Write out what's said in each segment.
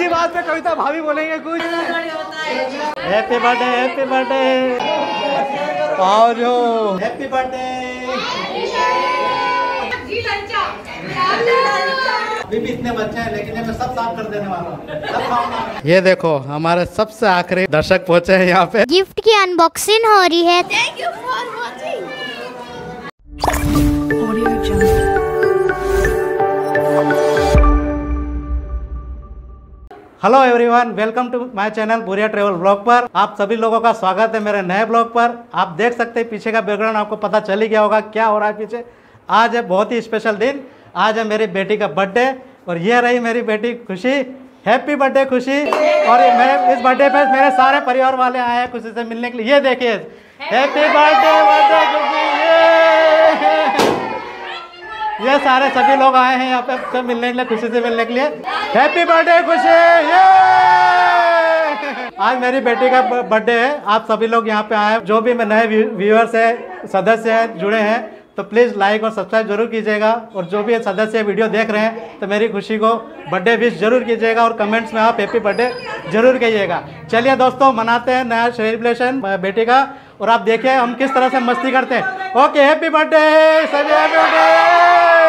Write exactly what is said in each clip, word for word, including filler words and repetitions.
इसी बात पे कविता भाभी बोलेंगे कुछ। हैप्पी बर्थडे हैप्पी बर्थडे आओ जो हैप्पी बर्थडे। अभी भी इतने बच्चे हैं लेकिन मैं सब साफ कर देने वाला हूँ। ये देखो हमारे सबसे आखिरी दर्शक पहुंचे हैं यहाँ पे। गिफ्ट की अनबॉक्सिंग हो रही है। Thank you for watching. Hello everyone, welcome to my channel Buriya travel blog पर। आप सभी लोगों का स्वागत है मेरे नए ब्लॉग पर। आप देख सकते हैं पीछे का बैकग्राउंड, आपको पता चल ही गया होगा क्या हो रहा है पीछे। आज है बहुत ही स्पेशल दिन, आज है मेरी बेटी का बर्थडे और ये रही मेरी बेटी खुशी। हैप्पी बर्थडे खुशी। और मेरे इस बर्थडे पे मेरे सारे परिवार वाले आए हैं खुशी से मिलने के लिए। ये देखिए हैप्पी बर्थडे बर्थडे खुशी। ये सारे सभी लोग आए हैं यहाँ पे सब मिलने के लिए, खुशी से मिलने के लिए। Happy birthday Khushi. आज मेरी बेटी का बर्थडे है, आप सभी लोग यहाँ पे आए। जो भी मैं नए व्यूअर्स है, सदस्य हैं, जुड़े हैं, तो प्लीज़ लाइक और सब्सक्राइब जरूर कीजिएगा। और जो भी सदस्य वीडियो देख रहे हैं तो मेरी खुशी को बर्थडे विश जरूर कीजिएगा और कमेंट्स में आप हैप्पी बर्थडे जरूर कहिएगा। चलिए दोस्तों, मनाते हैं नया सेलिब्रेशन बेटी का और आप देखिए हम किस तरह से मस्ती करते हैं। ओके, हैप्पी बर्थडे सभी, हैप्पी बर्थडे।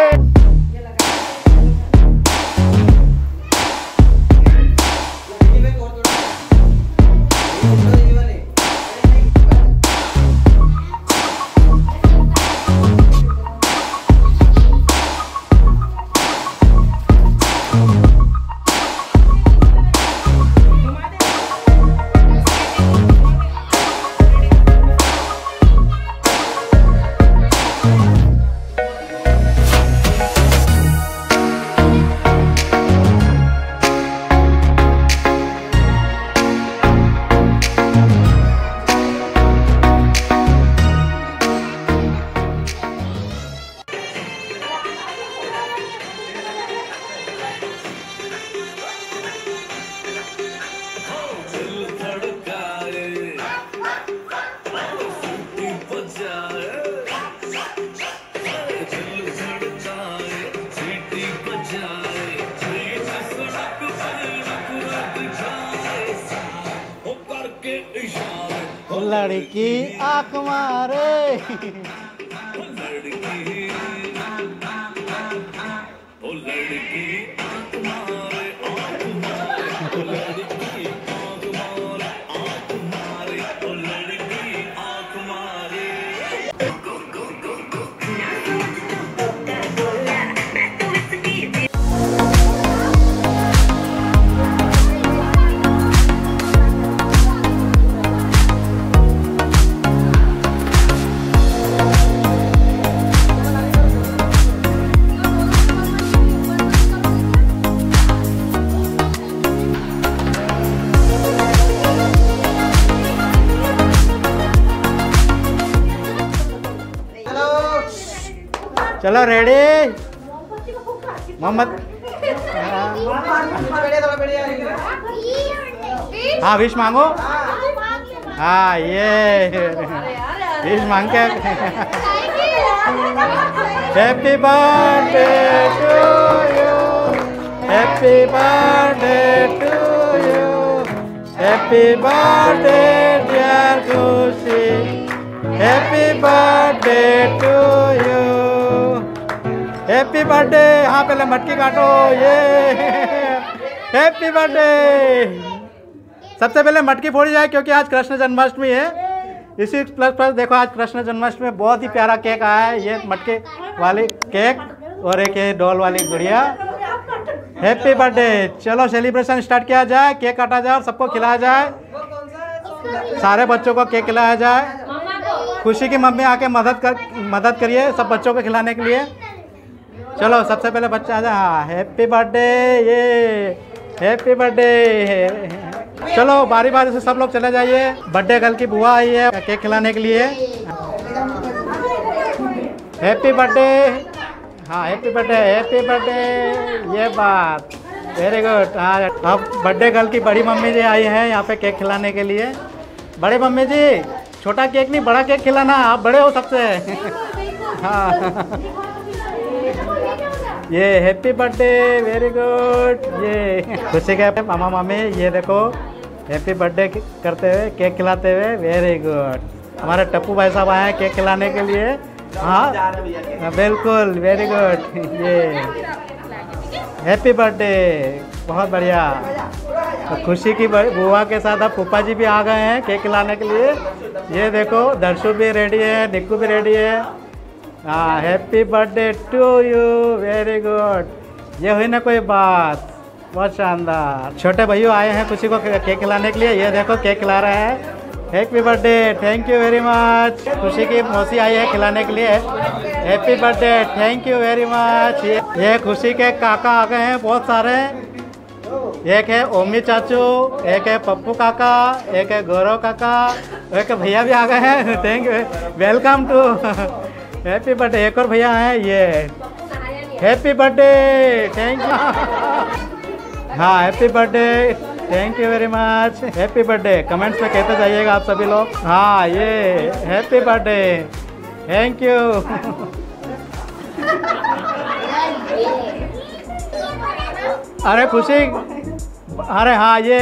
लड़की आँख मारे ओ लड़की ओ लड़की आँख मारे आँख मारे ओ लड़की आँख मारे आँख मारे ओ लड़की आँख मारे। चलो रेडी मोहम्मद। हाँ विश मांगो। हाँ ये विश मांग के happy birthday to you, happy birthday to you, happy birthday dear Khushi, happy birthday to you, happy birthday. हाँ पहले मटकी काटो। ये हैप्पी बर्थडे। सबसे पहले मटकी फोड़ी जाए क्योंकि आज कृष्ण जन्माष्टमी है। इसी प्लस प्लस देखो आज कृष्ण जन्माष्टमी में बहुत ही प्यारा केक आया है। ये मटके वाली केक और एक ये डॉल वाली गुड़िया। Happy birthday. चलो सेलिब्रेशन स्टार्ट किया जाए, केक काटा जाए और सबको खिलाया जाए, सारे बच्चों को केक खिलाया जाए। खुशी की मम्मी आके मदद कर मदद करिए सब बच्चों को खिलाने के लिए। चलो सबसे पहले बच्चा आ जाए। हाँ हैप्पी बर्थडे, ये हैप्पी बर्थडे। चलो बारी बारी से सब लोग चले जाइए। बर्थडे गर्ल की बुआ आई है केक खिलाने के लिए। Happy birthday. हाँ हैप्पी बर्थडे हैप्पी बर्थडे। ये बात वेरी गुड। हाँ अब बर्थडे गर्ल की बड़ी मम्मी जी आई है यहाँ पे केक खिलाने के लिए। बड़ी मम्मी जी छोटा केक नहीं बड़ा केक खिलाना, आप बड़े हो सबसे। हाँ ये हैप्पी बर्थडे, वेरी गुड। ये खुशी के मामा मामी, ये देखो हैप्पी बर्थडे करते हुए, केक खिलाते हुए, वेरी गुड। हमारे टप्पू भाई साहब आए हैं केक खिलाने के लिए। हाँ बिल्कुल, वेरी गुड। ये हैप्पी बर्थडे, बहुत बढ़िया। तो खुशी की बुआ के साथ अब फूफा जी भी आ गए हैं केक खिलाने के लिए। ये देखो दर्शु भी रेडी है, निक्कू भी रेडी है। हाँ, happy birthday to you, very good. ये हुई ना कोई बात, बहुत शानदार। छोटे भैया आए हैं खुशी को केक खिलाने के लिए। ये देखो केक खिला रहे हैं। Happy birthday, thank you very much. Khushi की मौसी आई है खिलाने के लिए। Happy birthday, thank you very much. ये, ये खुशी के काका आ गए हैं बहुत सारे। एक है ओमी चाचू, एक है पप्पू काका, एक है गौरव काका, एक भैया भी आ गए हैं। Thank you, welcome to happy birthday. एक और भैया हैं, ये हैप्पी बर्थडे, थैंक यू। हाँ, happy birthday, thank you very much. Happy birthday comments में कहते जाइएगा आप सभी लोग। हाँ, ये हैप्पी बर्थडे, थैंक यू। अरे खुशी, अरे हाँ ये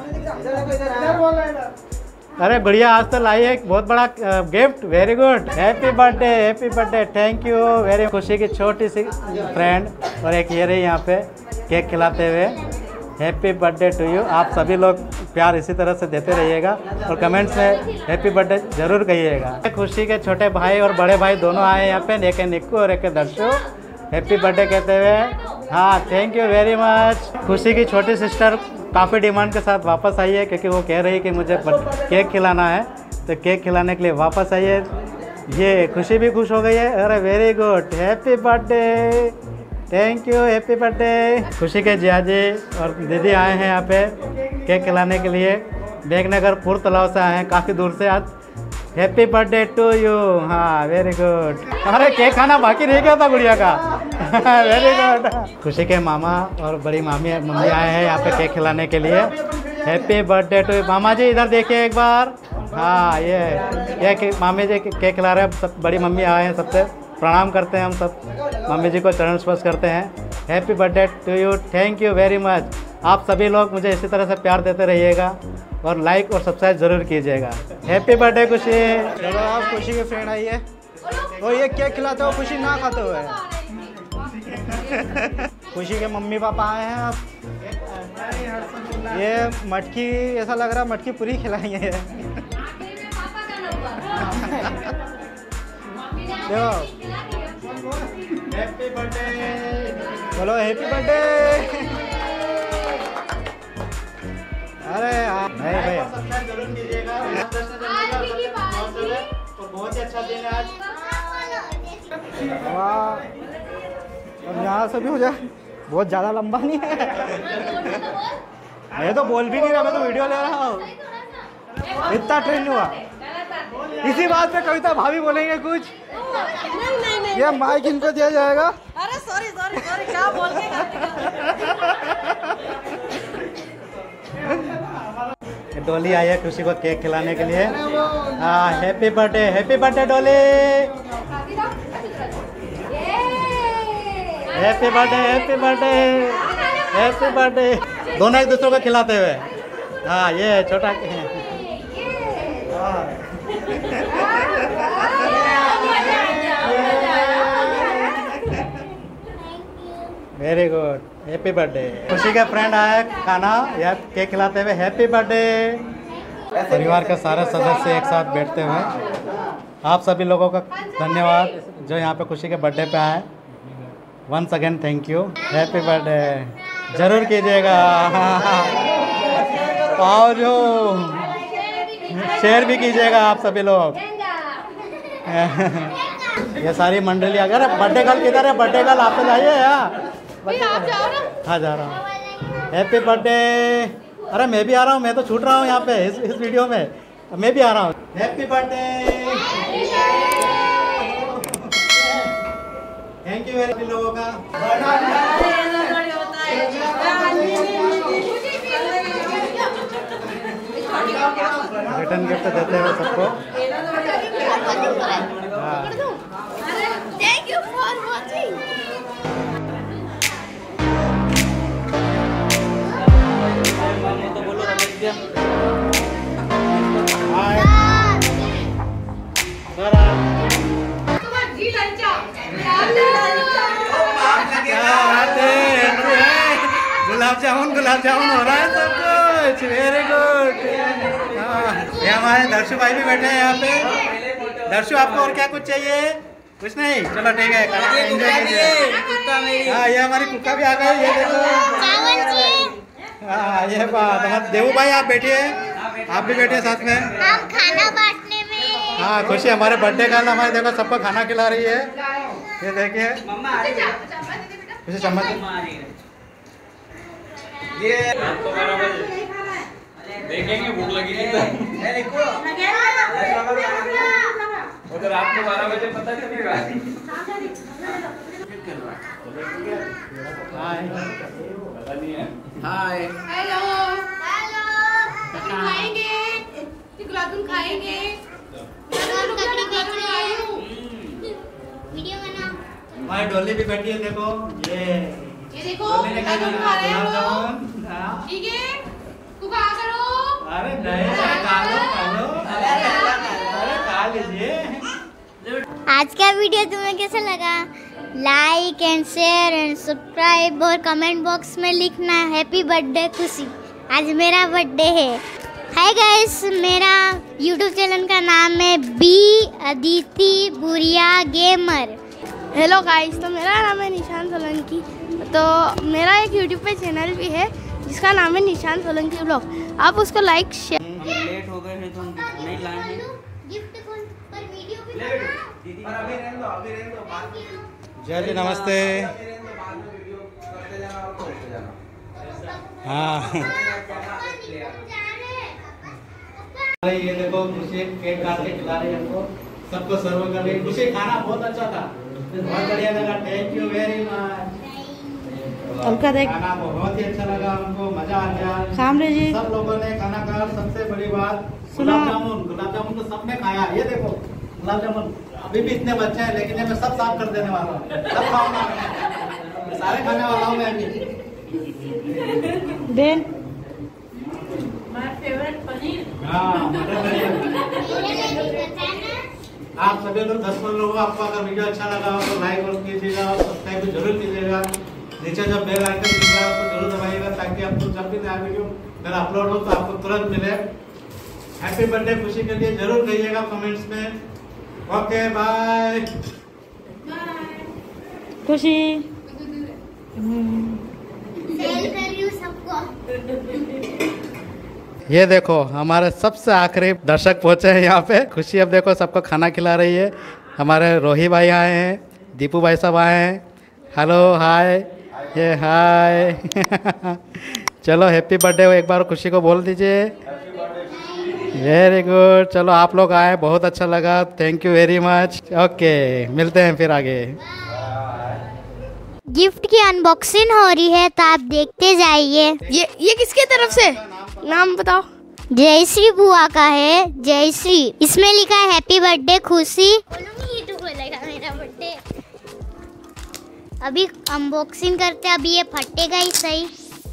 अरे बढ़िया, आज तो लाई है बहुत बड़ा gift, very good. Happy birthday, happy birthday, thank you very. Khushi की छोटी सी फ्रेंड और एक ये रही यहाँ पे केक खिलाते हुए। Happy birthday to you. आप सभी लोग प्यार इसी तरह से देते रहिएगा और कमेंट्स में हैप्पी बर्थडे जरूर कहिएगा। खुशी के छोटे भाई और बड़े भाई दोनों आए यहाँ पे, एक है निक्कू और एक है दर्शु। हैप्पी बर्थडे कहते हुए, हाँ thank you very much. Khushi की छोटी सिस्टर काफ़ी डिमांड के साथ वापस आई है क्योंकि वो कह रही है कि मुझे केक खिलाना है, तो केक खिलाने के लिए वापस आई है। ये खुशी भी खुश हो गई है। अरे very good, happy birthday, thank you, happy birthday. Khushi के जियाजी और दीदी आए हैं यहाँ पे केक खिलाने के लिए। बेगनगर पुर तालाब से आए हैं काफ़ी दूर से आज। Happy birthday to you. हाँ वेरी गुड। अरे केक खाना बाकी नहीं क्या था गुड़िया का। Very good. खुशी के मामा और बड़ी मामी मम्मी आए हैं यहाँ पे केक खिलाने के लिए। Happy birthday to you. मामा जी इधर देखिए एक बार। हाँ ये ये मामी जी केक खिला रहे हैं। सब बड़ी मम्मी आए हैं, सबसे प्रणाम करते हैं हम सब। मम्मी जी को चरण स्पर्श करते हैं। Happy birthday to you, thank you very much. आप सभी लोग मुझे इसी तरह से प्यार देते रहिएगा और लाइक और सब्सक्राइब जरूर कीजिएगा। हैप्पी बर्थडे खुशी। चलो आप खुशी के फ्रेंड आई है और ये केक खिलाते हो खुशी ना खाते हुए। खुशी के मम्मी पापा आए हैं। आप ये मटकी, ऐसा लग रहा है मटकी पूरी खिलाएंगे। देखो हैप्पी बर्थडे, बोलो हैप्पी बर्थडे। अरे नहीं भैया, सब्सक्राइब जरूर कीजिएगा। बहुत ही अच्छा दिन है आज। वाह, अब यहाँ से भी हो जाए, बहुत ज़्यादा लंबा नहीं है। मैं तो बोल भी नहीं रहा, मैं तो वीडियो ले रहा हूँ। इतना ट्रेंड हुआ। इसी बात पे कविता भाभी बोलेंगे कुछ। नहीं नहीं नहीं, ये माइक इनको दिया जाएगा। अरे सॉरी सॉरी सॉरी, क्या बोल के डोली आई है खुशी को केक खिलाने के लिए। हाँ happy birthday, happy birthday Dolly, happy birthday, happy birthday, happy birthday. दोनों एक दूसरे को खिलाते हुए। हाँ ये छोटा वेरी गुड, हैप्पी बर्थडे। खुशी का फ्रेंड आया खाना या केक खिलाते हुए। Happy birthday. परिवार के सारे सदस्य एक साथ बैठते हुए। आप सभी लोगों का धन्यवाद जो यहाँ पे खुशी के बर्थडे पे आए। Once again thank you. Happy birthday जरूर कीजिएगा। और जो शेयर भी कीजिएगा आप सभी लोग। ये सारी मंडली अगर बर्थडे गर्ल किधर है? बर्थडे गर्ल आप तो जाइए यार। हाँ जा रहा हूँ। Happy birthday. अरे मैं भी आ रहा हूँ, मैं तो छूट रहा हूँ यहाँ पे इस, इस वीडियो में। मैं भी आ रहा हूँ। Happy birthday, thank you very much लोगों का। रिटर्न गिफ्ट देते हुए सबको। Thank you for watching. Gulab jamun gulab jamun हो रहा है सब कुछ। Very good. हाँ, ये हमारे दर्शु भाई भी बैठे हैं यहाँ पे। दर्शु, आपको और क्या कुछ चाहिए? कुछ नहीं, चलो ठीक है, खाना एंजॉय कीजिए। हाँ, ये हमारी कुक्का भी आ गई, ये देखो। हाँ, ये बात हमारे देवू भाई, आप बैठिए, आप भी बैठिए साथ में। हम खाना बांटने में। हाँ, खुशी हमारे बर्थडे का हमारे देखो सबको खाना खिला रही है। ये देखिए, खुशी चम्मच देखेंगे, भूख लगी नहीं तो उधर आपको बारह बजे पता चलेगा। हाय हेलो हेलो, खाएंगे गुलाब जामुन खाएंगे। वीडियो बनाओ। हमारी डोली भी बैठी है, देखो ये ये देखो डोली ने खाया गुलाब जामुन खा रहे गुलाब हो, जामुन। हाँ। ठीक है, कुका करो। अरे नहीं, खा लो खा लो, अरे खा लीजिए। आज का वीडियो तुम्हें कैसा लगा? Like and share and subscribe और कमेंट बॉक्स में लिखना हैप्पी बर्थडे खुशी। आज मेरा बर्थडे है। हाय गाइस, मेरा यूट्यूब चैनल का नाम है बी अदिति बुरिया गेमर। हेलो गाइस, तो मेरा नाम है निशान सोलंकी। तो मेरा एक यूट्यूब पे चैनल भी है जिसका नाम है निशान सोलंकी ब्लॉग। आप उसको लाइक शेयर। लेट हो गए हैं तो नहीं लाए हैं। गिफ्ट कौन पर वीडियो भी बना। अभी रहने दो, अभी रहने दो, बाद में जय जी, नमस्ते। हाँ, ये देखो खुशी केक काट के खिला रही है हमको, सबको सर्व कर रही है। खुशी, खाना बहुत अच्छा था, बहुत बढ़िया लगा, थैंक यू वेरी मच। हल्का देख, खाना बहुत ही अच्छा लगा हमको, मजा आ गया। सामने जी सब लोगों ने खाना खाया। सबसे बड़ी बात, सुना। गुलाब जामुन गुलाब जामुन तो सबने खाया। ये देखो गुलाब जामुन, अभी भी इतने बच्चे हैं लेकिन ये मैं सब साफ कर देने वाला हूँ, सब खाऊंगा, सारे खाने वाला हूँ मैं अभी। Then my favourite paneer. हाँ, मटर पनीर। आप सभी लोग दस पंद्रह लोग, आपको अगर वीडियो अच्छा लगा हो तो लाइक और कीजिएगा और सब्सक्राइब भी जरूर कीजिएगा। नीचे जब बेल आइकन दिख रहा है उसको जरूर दबाइएगा ताकि आपको जब भी नया वीडियो मेरा अपलोड हो तो आपको तुरंत मिले। हैप्पी बर्थडे खुशी के लिए जरूर कहिएगा कमेंट्स में। Okay, bye. खुशी। सेल कर रही हूँ सबको। ये देखो हमारे सबसे आखिरी दर्शक पहुंचे हैं यहाँ पे। खुशी अब देखो सबको खाना खिला रही है। हमारे रोही भाई आए हैं, दीपू भाई सब आए हैं। हेलो, हाय, ये हाय। चलो हैप्पी बर्थडे एक बार खुशी को बोल दीजिए। Very good. चलो आप लोग आए, बहुत अच्छा लगा, thank you very much. Okay, मिलते हैं फिर आगे। गिफ्ट की अनबॉक्सिंग हो रही है तो आप देखते जाइए। ये ये किसके तरफ से? नाम बताओ। जयश्री बुआ का है, जयश्री। इसमें लिखा है हैप्पी बर्थडे खुशी। बोलूंगी तो बोलेगा मेरा बर्थडे। अभी अनबॉक्सिंग करते हैं, अभी ये फटेगा ही सही।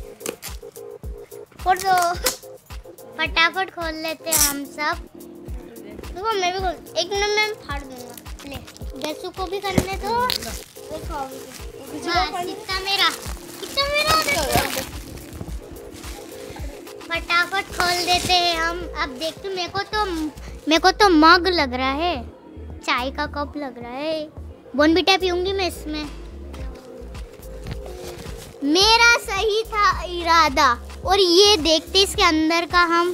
फोड़ दो, फटाफट खोल लेते हैं हम सब। देखो मैं भी खोल, एक मिनट में फाड़ दूंगा। ले, दसू को भी करने दो। बस, इतना मेरा, इतना मेरा। फटाफट खोल देते हैं हम। अब देखते, मेरे को तो मेरे को तो मग लग रहा है, चाय का कप लग रहा है। बोर्नविटा पीऊंगी मैं इसमें। मेरा सही था इरादा। और ये देखते इसके अंदर का हम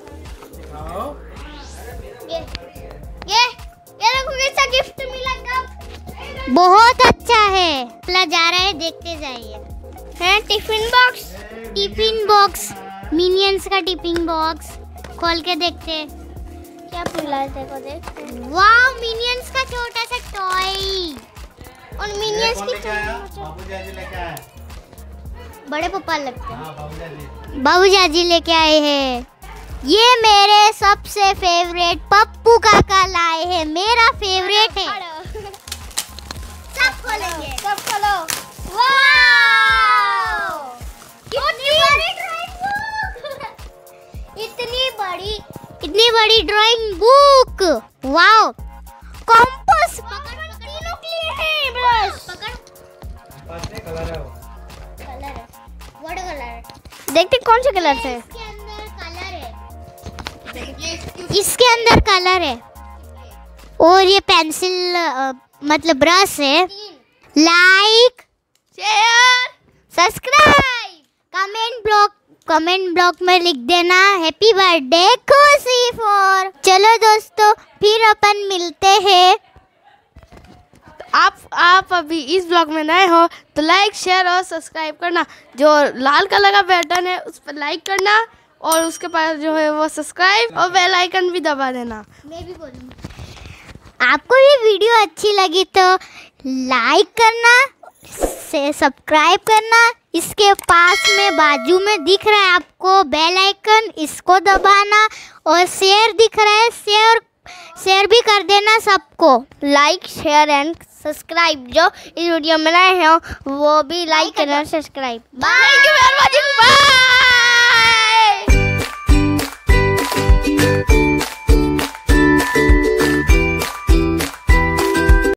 ये ये ये देखो कैसा गिफ्ट मिला। कप बहुत अच्छा है, चला जा रहा है, देखते जाइए। है tiffin box, tiffin box, Minions का टिफिन बॉक्स। खोल के देखते हैं क्या मिला है। देखो देख, वाह, मिनियंस का छोटा सा टॉय। और मिनियंस की बड़े पापा लगते हैं, बाबू जाजी लेके आए हैं। ये मेरे सबसे फेवरेट पप्पू काका लाए हैं, मेरा फेवरेट है। सब खोलेंगे, सब खोलो। वाव, इतनी बड़ी ड्राइंग बुक, इतनी बड़ी इतनी बड़ी ड्राइंग बुक। वाव, कंपास तीनों के लिए है। बस पकड़, कलर है, कलर है, व्हाट कलर है? देखते कौन से कलर से। इसके अंदर कलर है, इसके अंदर कलर है और ये पेंसिल मतलब ब्रश है। Like, share, subscribe, comment block comment block में लिख देना हैप्पी बर्थडे खुशी फोर। चलो दोस्तों फिर अपन मिलते हैं। आप आप अभी इस ब्लॉग में नए हो तो लाइक शेयर और सब्सक्राइब करना। जो लाल कलर का बटन है उस पर लाइक करना और उसके पास जो है वो सब्सक्राइब और बेल आइकन भी दबा देना। मैं भी बोलूँगी। आपको ये वीडियो अच्छी लगी तो लाइक करना, से सब्सक्राइब करना। इसके पास में बाजू में दिख रहा है आपको बेल आइकन, इसको दबाना और शेयर दिख रहा है, शेयर शेयर भी कर देना सबको। Like share and subscribe. जो इस वीडियो में नए हो वो भी लाइक करना, subscribe. Bye. Thank you for watching. Bye.